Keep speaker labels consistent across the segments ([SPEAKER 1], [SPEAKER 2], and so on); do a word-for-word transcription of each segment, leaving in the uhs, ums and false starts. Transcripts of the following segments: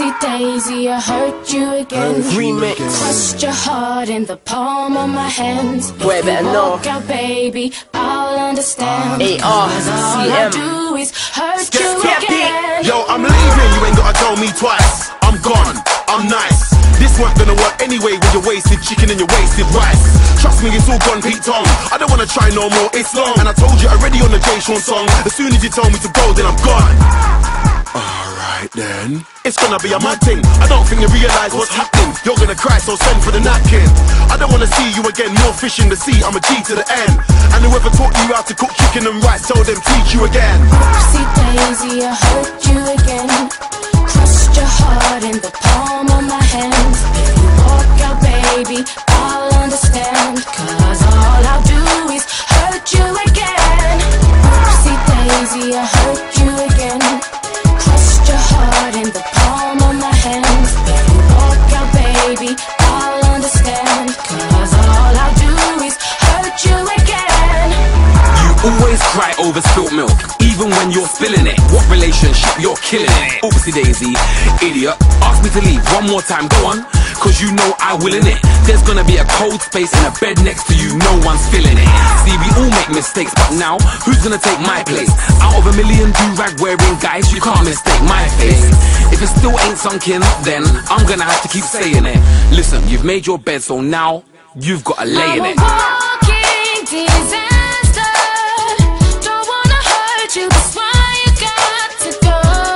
[SPEAKER 1] Oopsie daisy, I hurt you again.
[SPEAKER 2] Remix.
[SPEAKER 1] Crushed your heart in the palm of my hands.
[SPEAKER 2] Boy, better know.
[SPEAKER 1] Walk out, baby, I'll understand.
[SPEAKER 2] A R
[SPEAKER 1] Cause all
[SPEAKER 2] C
[SPEAKER 1] I
[SPEAKER 2] M.
[SPEAKER 1] do is hurt
[SPEAKER 2] Skip,
[SPEAKER 1] you
[SPEAKER 2] skip,
[SPEAKER 1] again.
[SPEAKER 3] Yo, I'm leaving, you ain't gotta tell me twice. I'm gone, I'm nice. This weren't gonna work anyway with your wasted chicken and your wasted rice. Trust me, it's all gone Pete Tong. I don't wanna try no more, it's long. And I told you already on the Jay Sean song. As soon as you told me to go, then I'm gone. Alright then. It's gonna be a mad thing. I don't think you realise what's happening. You're gonna cry, so send for the napkin. I don't wanna see you again, more fish in the sea. I'm a G to the end. And whoever taught you how to cook chicken and rice, tell them teach you again.
[SPEAKER 1] Oopsie daisy, I hurt you again. Crushed your heart in the palm of my hands. If you walk out, baby, I'll understand. Cause all I'll do is hurt you again. Oopsie daisy, I hurt you again. Crushed your heart in the palm of my hands. If you walk out, baby, I'll understand. Cause all I'll do is hurt you again.
[SPEAKER 4] You always cry over spilt milk, even when you're spilling it. What relationship you're killing it? Oopsie daisy, idiot. Ask me to leave one more time, go on. Cause you know I will in it. There's gonna be a cold space in a bed next to you, no one's feeling it. See, we all make mistakes, but now, who's gonna take my place? Out of a million do-rag wearing guys, you can't mistake my face. If it still ain't sunk in, then I'm gonna have to keep saying it. Listen, you've made your bed, so now you've gotta lay in it.
[SPEAKER 1] I'm a walking disaster. Don't wanna hurt you, that's why you got to go.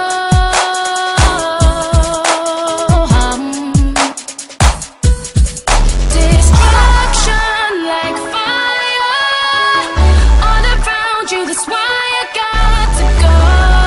[SPEAKER 1] Um, destruction like fire all around you, that's why you got to go.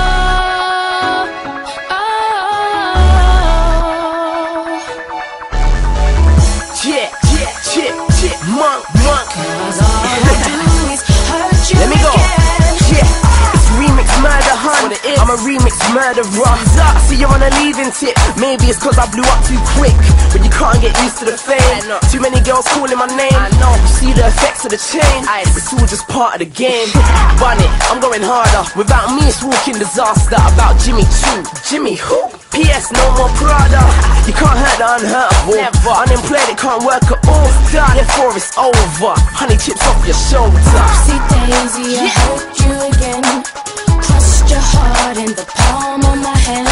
[SPEAKER 1] Oh.
[SPEAKER 2] Yeah, yeah, yeah, yeah. Monk, monk.
[SPEAKER 1] Cause all I do is hurt you
[SPEAKER 2] Let me go.
[SPEAKER 1] again.
[SPEAKER 2] Yeah, it's remix murder, hun. I'm a remix murderer. I see you're on a leaving tip. Maybe it's cause I blew up too quick, but you can't get used to the fame. Too many girls calling my name. I know. You see the effects of the change. It's all just part of the game. Run it, I'm going harder. Without me, it's walking disaster. About Jimmy too. Jimmy who? P S no more Prada. You can't hurt the unhurtable. Never. Unemployed, it can't work at all. Done. Therefore it's over. Honey chips off your shoulder.
[SPEAKER 1] Oopsie daisy, I hurt you again. Crushed your heart in the palm of my hand.